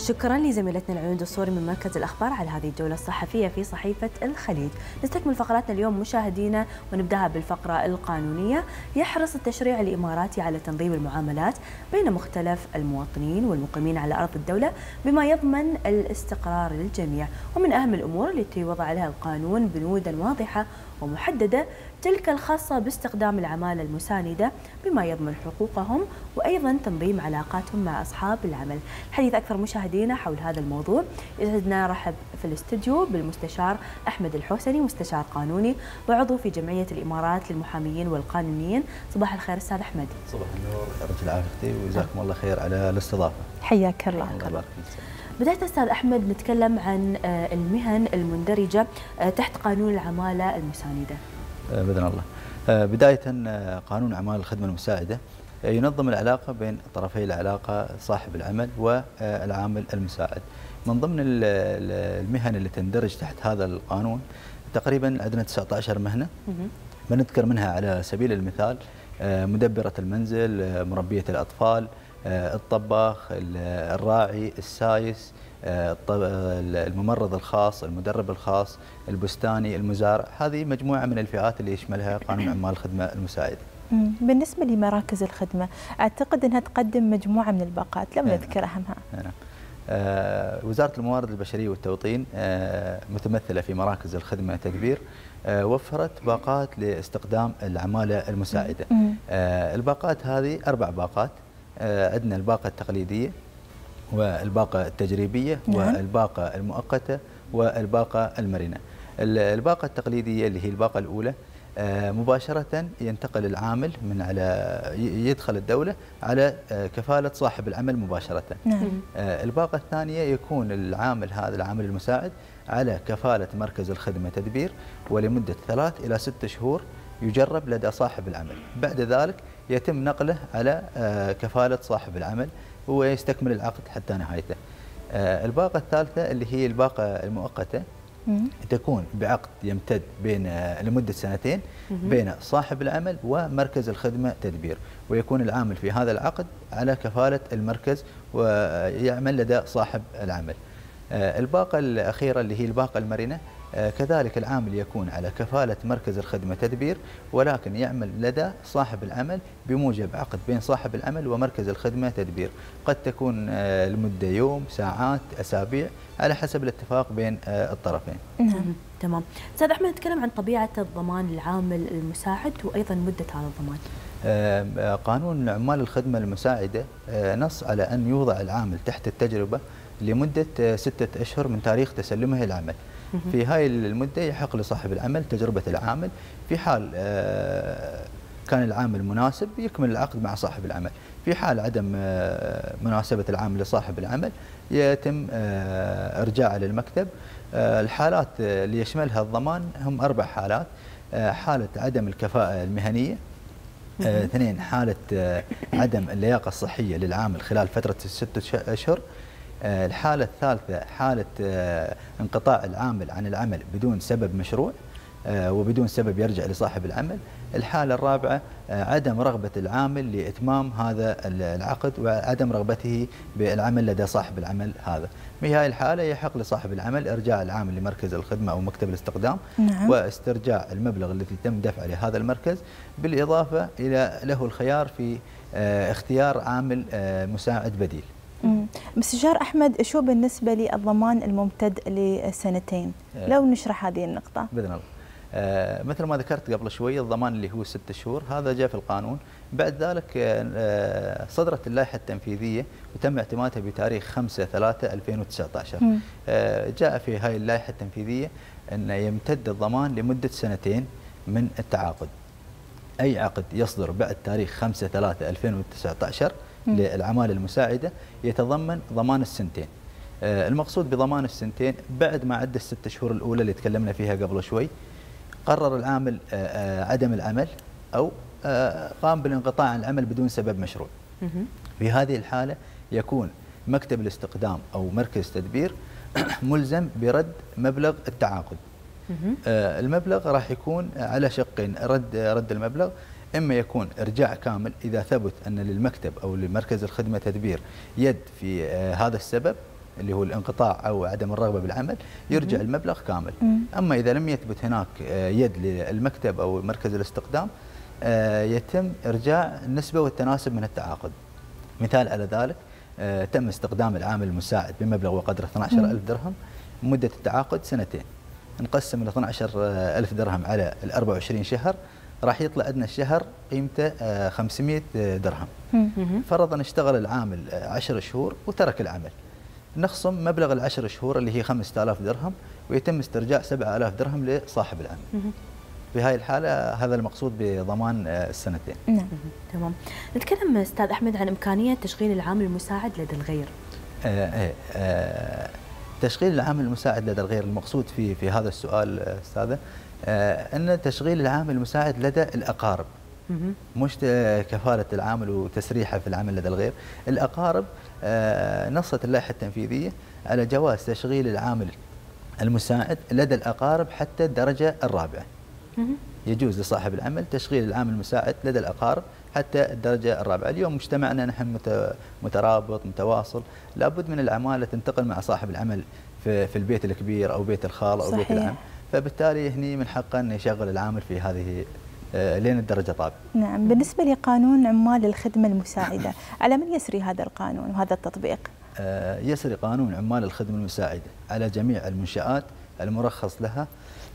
شكرا لزميلتنا العيون دستوري من مركز الأخبار على هذه الجولة الصحفية في صحيفة الخليج. نستكمل فقراتنا اليوم مشاهدينا ونبدأها بالفقرة القانونية. يحرص التشريع الإماراتي على تنظيم المعاملات بين مختلف المواطنين والمقيمين على أرض الدولة بما يضمن الاستقرار للجميع، ومن أهم الأمور التي وضع لها القانون بنودا واضحة ومحددة تلك الخاصة باستخدام العمالة المساندة بما يضمن حقوقهم وأيضا تنظيم علاقاتهم مع أصحاب العمل. الحديث أكثر مشاهدينا حول هذا الموضوع يسعدنا رحب في الاستوديو بالمستشار أحمد الحوسني، مستشار قانوني وعضو في جمعية الإمارات للمحاميين والقانونيين. صباح الخير أستاذ أحمد. صباح النور، يعطيك العافية وجزاكم الله خير على الاستضافة. حياك الله. بداية أستاذ أحمد نتكلم عن المهن المندرجة تحت قانون العمالة المساندة. بإذن الله. بداية قانون أعمال الخدمة المساعدة ينظم العلاقة بين طرفي العلاقة صاحب العمل والعامل المساعد. من ضمن المهن اللي تندرج تحت هذا القانون تقريبا عندنا 19 مهنة. بنذكر منها على سبيل المثال مدبرة المنزل، مربية الأطفال، الطباخ، الراعي، السايس، الممرض الخاص، المدرب الخاص، البستاني، المزارع. هذه مجموعة من الفئات اللي يشملها قانون أعمال الخدمة المساعدة. بالنسبة لمراكز الخدمة أعتقد أنها تقدم مجموعة من الباقات، لو نذكر أهمها. وزارة الموارد البشرية والتوطين متمثلة في مراكز الخدمة تدبير وفرت باقات لاستخدام العمالة المساعدة. الباقات هذه 4 باقات. عندنا الباقة التقليدية والباقة التجريبية والباقة المؤقتة والباقة المرنة. الباقة التقليدية اللي هي الباقة الأولى مباشرة ينتقل العامل من على يدخل الدولة على كفالة صاحب العمل مباشرة. الباقة الثانية يكون العامل هذا العامل المساعد على كفالة مركز الخدمة تدبير ولمدة 3 إلى 6 شهور يجرب لدى صاحب العمل. بعد ذلك يتم نقله على كفالة صاحب العمل ويستكمل العقد حتى نهايته. الباقة الثالثة اللي هي الباقة المؤقتة تكون بعقد يمتد لمدة 2 بين صاحب العمل ومركز الخدمة تدبير، ويكون العامل في هذا العقد على كفالة المركز ويعمل لدى صاحب العمل. الباقة الأخيرة اللي هي الباقة المرنة كذلك العامل يكون على كفالة مركز الخدمة تدبير ولكن يعمل لدى صاحب العمل بموجب عقد بين صاحب العمل ومركز الخدمة تدبير، قد تكون لمدة يوم، ساعات، أسابيع، على حسب الاتفاق بين الطرفين. تمام. أستاذ أحمد نتكلم عن طبيعة الضمان للعامل المساعد وأيضا مدة هذا الضمان. قانون أعمال الخدمة المساعدة نص على أن يوضع العامل تحت التجربة لمدة 6 أشهر من تاريخ تسلمه العمل. في هاي المدة يحق لصاحب العمل تجربة العامل. في حال كان العامل مناسب يكمل العقد مع صاحب العمل. في حال عدم مناسبة العامل لصاحب العمل يتم إرجاعه للمكتب. الحالات اللي يشملها الضمان هم 4 حالات. حالة عدم الكفاءة المهنية، 2 حالة عدم اللياقة الصحية للعامل خلال فترة 6 أشهر. الحالة الثالثة حالة انقطاع العامل عن العمل بدون سبب مشروع وبدون سبب يرجع لصاحب العمل. الحالة الرابعة عدم رغبة العامل لإتمام هذا العقد وعدم رغبته بالعمل لدى صاحب العمل هذا. في هذه الحالة يحق لصاحب العمل إرجاع العامل لمركز الخدمة أو مكتب الاستقدام واسترجاع المبلغ الذي تم دفعه لهذا المركز، بالإضافة إلى له الخيار في اختيار عامل مساعد بديل. مستشار أحمد، شو بالنسبة للضمان الممتد ل2؟ لو نشرح هذه النقطة. بإذن الله. مثل ما ذكرت قبل شوي الضمان اللي هو 6 شهور هذا جاء في القانون. بعد ذلك صدرت اللائحة التنفيذية وتم اعتمادها بتاريخ 5/3/2019. جاء في هاي اللائحة التنفيذية أن يمتد الضمان لمدة 2 من التعاقد. أي عقد يصدر بعد تاريخ 5/3/2019 للعمالة المساعدة يتضمن ضمان السنتين. المقصود بضمان السنتين بعد ما عدى ال6 شهور الأولى اللي تكلمنا فيها قبل شوي قرر العامل عدم العمل أو قام بالانقطاع عن العمل بدون سبب مشروع. في هذه الحالة يكون مكتب الاستقدام أو مركز تدبير ملزم برد مبلغ التعاقد. المبلغ راح يكون على شقين. رد المبلغ إما يكون إرجاع كامل إذا ثبت أن للمكتب أو لمركز الخدمة تدبير يد في هذا السبب، اللي هو الانقطاع أو عدم الرغبة بالعمل يرجع المبلغ كامل. أما إذا لم يثبت هناك يد للمكتب أو مركز الاستقدام يتم إرجاع النسبة والتناسب من التعاقد. مثال على ذلك تم استخدام العامل المساعد بمبلغ وقدره 12,000 درهم، مدة التعاقد سنتين، نقسم ال 12,000 درهم على ال 24 شهر، راح يطلع أدنى الشهر قيمته 500 درهم. فرضا اشتغل العامل 10 شهور وترك العمل، نخصم مبلغ ال10 شهور اللي هي 5000 درهم، ويتم استرجاع 7000 درهم لصاحب العمل. في هاي الحالة هذا المقصود بضمان السنتين. نعم. تمام. نتكلم أستاذ أحمد عن إمكانية تشغيل العامل المساعد لدى الغير. تشغيل العامل المساعد لدى الغير، المقصود في هذا السؤال أستاذة أن تشغيل العامل المساعد لدى الأقارب، مش كفالة العامل وتسريحه في العمل لدى الغير. الأقارب نصت اللائحة التنفيذية على جواز تشغيل العامل المساعد لدى الأقارب حتى الدرجة الرابعة. يجوز لصاحب العمل تشغيل العامل المساعد لدى الأقارب حتى الدرجة الرابعة. اليوم مجتمعنا نحن مترابط متواصل، لابد من العمالة تنتقل مع صاحب العمل في البيت الكبير أو بيت الخال أو بيت العم، فبالتالي هني من حقه أن يشغل العامل في هذه لين الدرجة الرابعة. نعم. بالنسبة لقانون عمال الخدمة المساعدة، على من يسري هذا القانون وهذا التطبيق؟ يسري قانون عمال الخدمة المساعدة على جميع المنشآت المرخص لها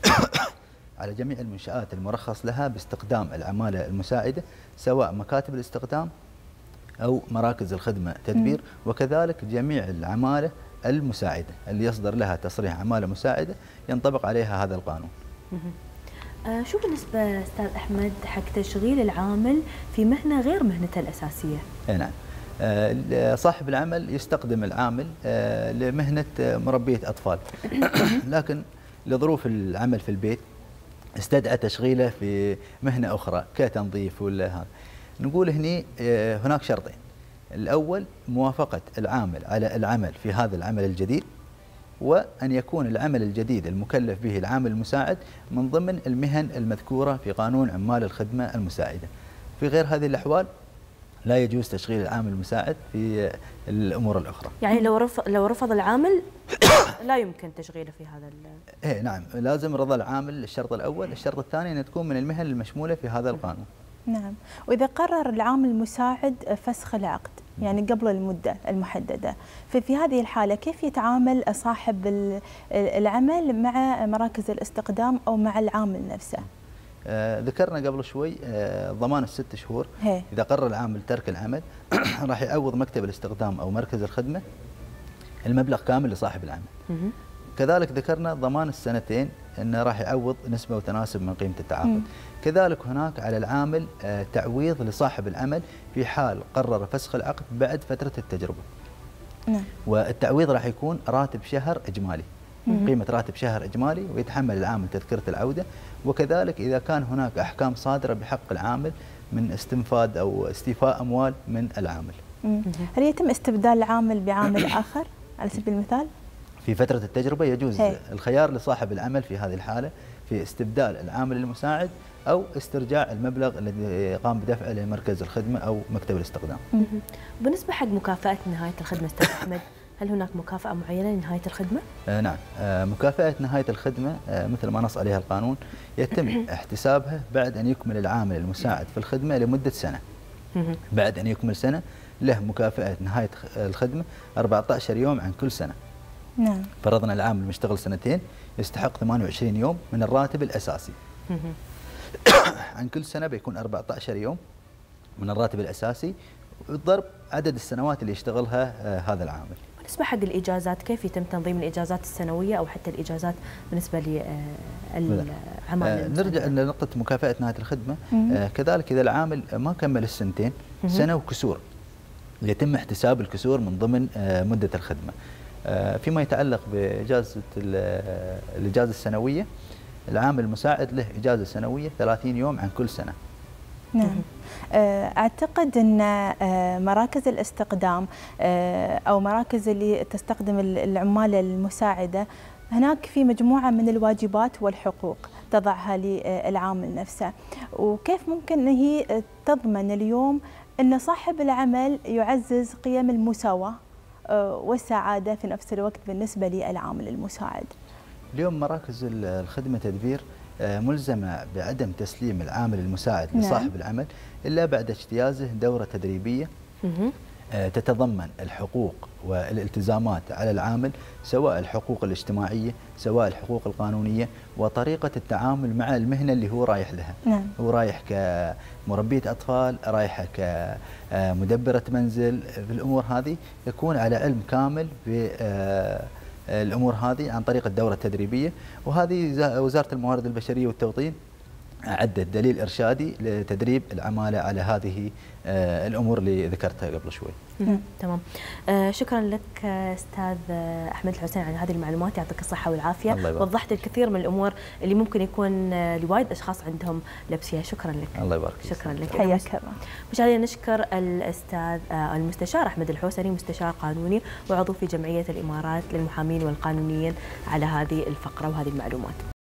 على جميع المنشآت المرخص لها باستخدام العمالة المساعدة، سواء مكاتب الاستخدام أو مراكز الخدمة تدبير، وكذلك جميع العمالة المساعدة اللي يصدر لها تصريح عمالة مساعدة ينطبق عليها هذا القانون. شو بالنسبة أستاذ أحمد حق تشغيل العامل في مهنة غير مهنته الأساسية؟ نعم. صاحب العمل يستخدم العامل لمهنة مربية أطفال، لكن لظروف العمل في البيت استدعى تشغيله في مهنة أخرى كتنظيف ولا هذا. نقول هني هناك شرطين: الأول موافقة العامل على العمل في هذا العمل الجديد، وأن يكون العمل الجديد المكلف به العامل المساعد من ضمن المهن المذكورة في قانون عمال الخدمة المساعدة. في غير هذه الأحوال لا يجوز تشغيل العامل المساعد في الأمور الأخرى. يعني لو رفض العامل لا يمكن تشغيله في هذا إيه نعم، لازم رضا العامل الشرط الأول. الشرط الثاني أن تكون من المهن المشمولة في هذا القانون. نعم. وإذا قرر العامل المساعد فسخ العقد يعني قبل المدة المحددة، ففي هذه الحالة كيف يتعامل صاحب العمل مع مراكز الاستقدام أو مع العامل نفسه؟ ذكرنا قبل شوي ضمان ال6 شهور. إذا قرر العامل ترك العمل راح يعوض مكتب الاستخدام أو مركز الخدمة المبلغ كامل لصاحب العمل. كذلك ذكرنا ضمان السنتين أنه راح يعوض نسبة وتناسب من قيمة التعاقد. كذلك هناك على العامل تعويض لصاحب العمل في حال قرر فسخ العقد بعد فترة التجربة. والتعويض راح يكون راتب شهر إجمالي، قيمة راتب شهر إجمالي، ويتحمل العامل تذكرة العودة. وكذلك إذا كان هناك أحكام صادرة بحق العامل من استنفاد أو استيفاء أموال من العامل. هل يتم استبدال العامل بعامل آخر على سبيل المثال؟ في فترة التجربة يجوز الخيار لصاحب العمل في هذه الحالة في استبدال العامل المساعد أو استرجاع المبلغ الذي قام بدفعه لمركز الخدمة أو مكتب الاستخدام. بالنسبة حق مكافأة نهاية الخدمة أستاذ أحمد، هل هناك مكافأة معينة لنهاية الخدمة؟ نعم. مكافأة نهاية الخدمة مثل ما نص عليها القانون يتم احتسابها بعد أن يكمل العامل المساعد في الخدمة لمدة سنة. بعد أن يكمل سنة له مكافأة نهاية الخدمة 14 يوم عن كل سنة. نعم. فرضنا العامل مشتغل سنتين يستحق 28 يوم من الراتب الأساسي. عن كل سنة بيكون 14 يوم من الراتب الأساسي وضرب عدد السنوات اللي يشتغلها هذا العامل. بالنسبة حق الإجازات، كيف يتم تنظيم الإجازات السنوية أو حتى الإجازات بالنسبة للعمال؟ نرجع لنقطة مكافأة نهاية الخدمة. كذلك إذا العامل ما كمل السنتين، سنة وكسور، يتم احتساب الكسور من ضمن مدة الخدمة. فيما يتعلق بإجازة الإجازة السنوية، العامل المساعد له إجازة سنوية 30 يوم عن كل سنة. نعم. أعتقد أن مراكز الاستقدام أو مراكز اللي تستخدم العمالة المساعدة هناك في مجموعة من الواجبات والحقوق تضعها للعامل نفسه، وكيف ممكن أن هي تضمن اليوم أن صاحب العمل يعزز قيم المساواة والسعادة في نفس الوقت بالنسبة للعامل المساعد؟ اليوم مراكز الخدمة تدبير ملزمة بعدم تسليم العامل المساعد لصاحب العمل إلا بعد اجتيازه دورة تدريبية تتضمن الحقوق والالتزامات على العامل، سواء الحقوق الاجتماعية سواء الحقوق القانونية وطريقة التعامل مع المهنة اللي هو رايح لها. هو رايح كمربية أطفال، رايحة كمدبرة منزل، في الأمور هذه يكون على علم كامل بالأمور هذه عن طريق الدورة التدريبية. وهذه وزارة الموارد البشرية والتوطين أعدت دليل إرشادي لتدريب العمالة على هذه الأمور اللي ذكرتها قبل شوي. تمام. شكرا لك أستاذ أحمد الحسين على هذه المعلومات، يعطيك الصحة والعافية. وضحت الكثير من الأمور اللي ممكن يكون لوايد أشخاص عندهم لبسية. شكرا لك. الله يبارك. شكرا لك. حياك الله. مشاهدينا نشكر الأستاذ المستشار أحمد الحوسني، مستشار قانوني وعضو في جمعية الإمارات للمحامين والقانونيين، على هذه الفقرة وهذه المعلومات.